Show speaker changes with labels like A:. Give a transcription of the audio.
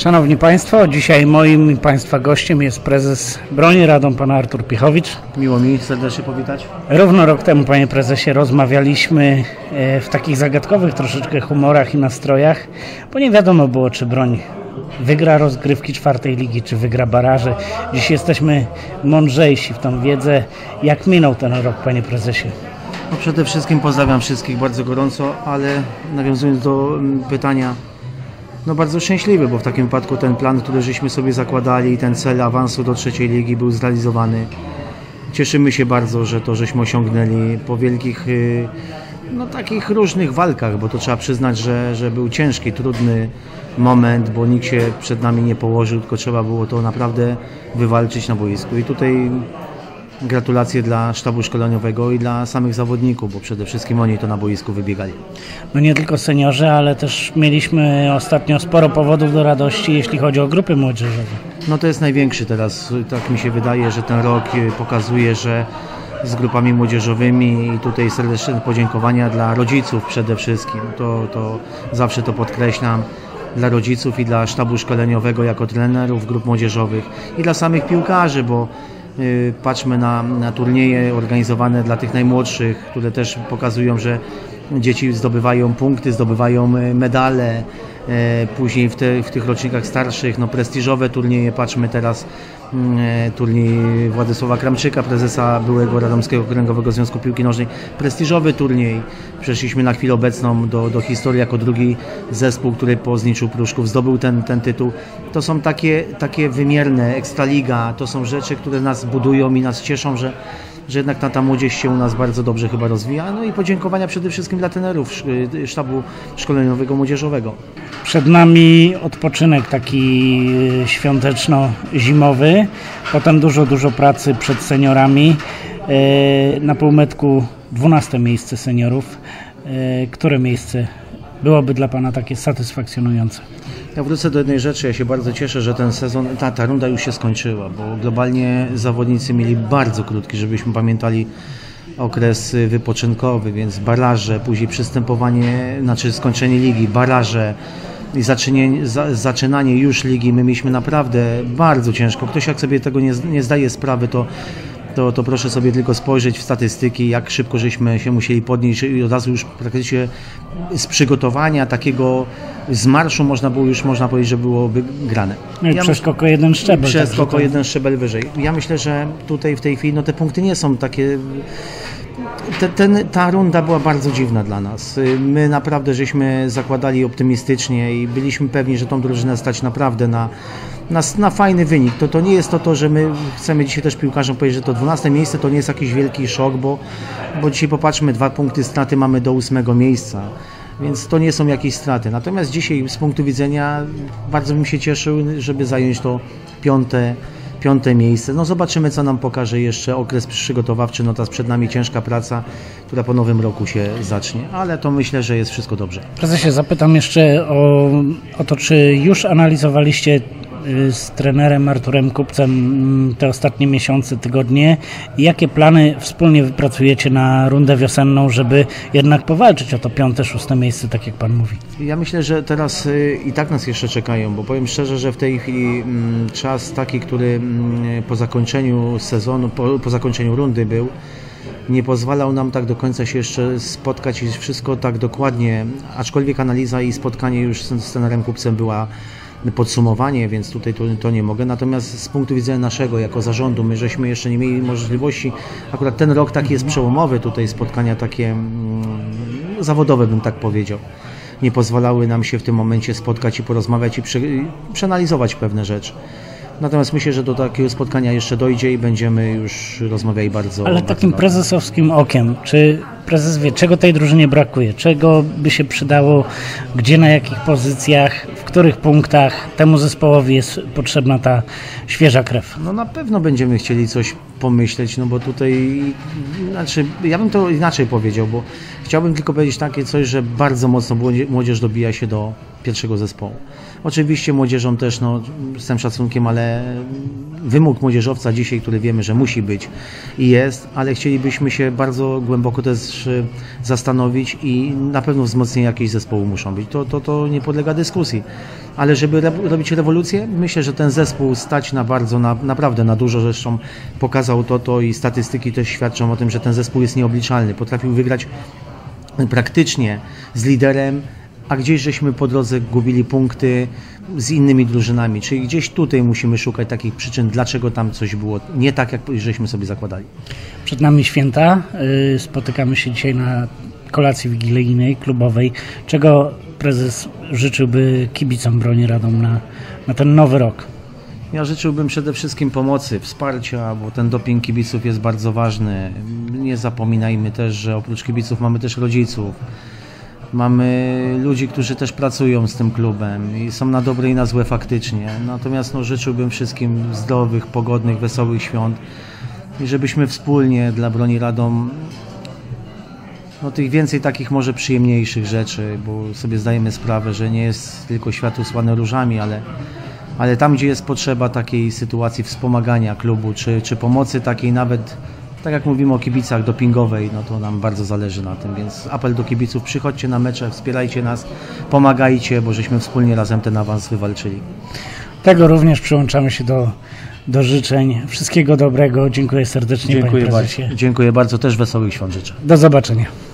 A: Szanowni Państwo, dzisiaj moim i Państwa gościem jest prezes Broni Radom, pan Artur Piechowicz.
B: Miło mi serdecznie powitać.
A: Równo rok temu, panie prezesie, rozmawialiśmy w takich zagadkowych troszeczkę humorach i nastrojach, bo nie wiadomo było, czy Broń wygra rozgrywki czwartej ligi, czy wygra baraże. Dziś jesteśmy mądrzejsi w tą wiedzę. Jak minął ten rok, panie prezesie?
B: No przede wszystkim pozdrawiam wszystkich bardzo gorąco, ale nawiązując do pytania, no bardzo szczęśliwy, bo w takim wypadku ten plan, który żeśmy sobie zakładali i ten cel awansu do trzeciej ligi był zrealizowany. Cieszymy się bardzo, że to żeśmy osiągnęli po wielkich, no takich różnych walkach, bo to trzeba przyznać, że był ciężki, trudny moment, bo nikt się przed nami nie położył, tylko trzeba było to naprawdę wywalczyć na boisku. I tutaj gratulacje dla sztabu szkoleniowego i dla samych zawodników, bo przede wszystkim oni to na boisku wybiegali.
A: No nie tylko seniorzy, ale też mieliśmy ostatnio sporo powodów do radości, jeśli chodzi o grupy młodzieżowe.
B: No to jest największy teraz, tak mi się wydaje, że ten rok pokazuje, że z grupami młodzieżowymi i tutaj serdeczne podziękowania dla rodziców przede wszystkim. To zawsze to podkreślam. Dla rodziców i dla sztabu szkoleniowego jako trenerów grup młodzieżowych i dla samych piłkarzy, bo patrzmy na turnieje organizowane dla tych najmłodszych, które też pokazują, że dzieci zdobywają punkty, zdobywają medale. Później w tych rocznikach starszych, no prestiżowe turnieje, patrzmy teraz turniej Władysława Kramczyka, prezesa byłego Radomskiego Okręgowego Związku Piłki Nożnej, prestiżowy turniej. Przeszliśmy na chwilę obecną do historii jako drugi zespół, który po zniczu Pruszków zdobył ten tytuł. To są takie wymierne, Ekstraliga, to są rzeczy, które nas budują i nas cieszą, że jednak ta młodzież się u nas bardzo dobrze chyba rozwija. No i podziękowania przede wszystkim dla trenerów sztabu szkoleniowego młodzieżowego.
A: Przed nami odpoczynek taki świąteczno-zimowy, potem dużo pracy przed seniorami. Na półmetku 12 miejsce seniorów. Które miejsce byłoby dla Pana takie satysfakcjonujące?
B: Ja wrócę do jednej rzeczy. Ja się bardzo cieszę, że ten sezon, ta runda już się skończyła, bo globalnie zawodnicy mieli bardzo krótki, żebyśmy pamiętali okres wypoczynkowy, więc baraże, później przystępowanie, skończenie ligi, baraże i zaczynanie już ligi. My mieliśmy naprawdę bardzo ciężko. Ktoś jak sobie tego nie zdaje sprawy, to proszę sobie tylko spojrzeć w statystyki, jak szybko żeśmy się musieli podnieść i od razu już praktycznie z przygotowania takiego z marszu można powiedzieć, że byłoby grane.
A: No i przeskok o jeden szczebel.
B: Przeskok o jeden szczebel wyżej. Ja myślę, że tutaj w tej chwili te punkty nie są takie. Ta runda była bardzo dziwna dla nas. My naprawdę żeśmy zakładali optymistycznie i byliśmy pewni, że tą drużynę stać naprawdę na fajny wynik. To nie jest to, że my chcemy dzisiaj też piłkarzom powiedzieć, że to 12 miejsce to nie jest jakiś wielki szok, bo dzisiaj popatrzmy, 2 punkty straty mamy do 8 miejsca, więc to nie są jakieś straty. Natomiast dzisiaj z punktu widzenia bardzo bym się cieszył, żeby zająć to piąte miejsce. No zobaczymy, co nam pokaże jeszcze okres przygotowawczy. No teraz przed nami ciężka praca, która po nowym roku się zacznie, ale to myślę, że jest wszystko dobrze.
A: Prezesie, zapytam jeszcze o to, czy już analizowaliście z trenerem Arturem Kupcem te ostatnie miesiące, tygodnie i jakie plany wspólnie wypracujecie na rundę wiosenną, żeby jednak powalczyć o to 5., 6. miejsce, tak jak Pan mówi?
B: Ja myślę, że teraz i tak nas jeszcze czekają, bo powiem szczerze, że w tej chwili czas taki, który po zakończeniu sezonu, po zakończeniu rundy był, nie pozwalał nam tak do końca się jeszcze spotkać i wszystko tak dokładnie, aczkolwiek analiza i spotkanie już z trenerem Kupcem była podsumowanie, więc tutaj to nie mogę. Natomiast z punktu widzenia naszego, jako zarządu, my żeśmy jeszcze nie mieli możliwości, akurat ten rok taki jest przełomowy, tutaj spotkania takie zawodowe, bym tak powiedział. Nie pozwalały nam się w tym momencie spotkać i porozmawiać i przeanalizować pewne rzeczy. Natomiast myślę, że do takiego spotkania jeszcze dojdzie i będziemy już rozmawiali bardzo.
A: Ale takim prezesowskim okiem, czy prezes wie, czego tej drużynie brakuje? Czego by się przydało, gdzie, na jakich pozycjach, w których punktach temu zespołowi jest potrzebna ta świeża krew?
B: No na pewno będziemy chcieli coś pomyśleć, no bo tutaj, ja bym to inaczej powiedział, bo chciałbym tylko powiedzieć takie coś, że bardzo mocno młodzież dobija się do pierwszego zespołu. Oczywiście młodzieżą też, z tym szacunkiem, ale wymóg młodzieżowca dzisiaj, który wiemy, że musi być i jest, ale chcielibyśmy się bardzo głęboko też zastanowić i na pewno wzmocnienie jakichś zespołu muszą być. To nie podlega dyskusji. ale żeby robić rewolucję, myślę, że ten zespół stać na bardzo, naprawdę na dużo. Zresztą pokazał to i statystyki też świadczą o tym, że ten zespół jest nieobliczalny. Potrafił wygrać praktycznie z liderem, a gdzieś żeśmy po drodze gubili punkty z innymi drużynami. Czyli gdzieś tutaj musimy szukać takich przyczyn, dlaczego tam coś było nie tak, jak żeśmy sobie zakładali.
A: Przed nami święta. Spotykamy się dzisiaj na kolacji wigilijnej, klubowej. Czego prezes życzyłby kibicom Broni Radom na ten nowy rok?
B: Ja życzyłbym przede wszystkim pomocy, wsparcia, bo ten doping kibiców jest bardzo ważny. Nie zapominajmy też, że oprócz kibiców mamy też rodziców. Mamy ludzi, którzy też pracują z tym klubem i są na dobre i na złe faktycznie. Natomiast życzyłbym wszystkim zdrowych, pogodnych, wesołych świąt i żebyśmy wspólnie dla Broni Radom tych więcej takich może przyjemniejszych rzeczy, bo sobie zdajemy sprawę, że nie jest tylko świat usłany różami, ale tam, gdzie jest potrzeba takiej sytuacji wspomagania klubu, czy pomocy takiej nawet, tak jak mówimy o kibicach dopingowej, to nam bardzo zależy na tym, więc apel do kibiców, przychodźcie na mecze, wspierajcie nas, pomagajcie, bo żeśmy wspólnie razem ten awans wywalczyli.
A: Tego również przyłączamy się do życzeń. Wszystkiego dobrego. Dziękuję serdecznie, panie prezesie.
B: Dziękuję bardzo. Też wesołych świąt życzę.
A: Do zobaczenia.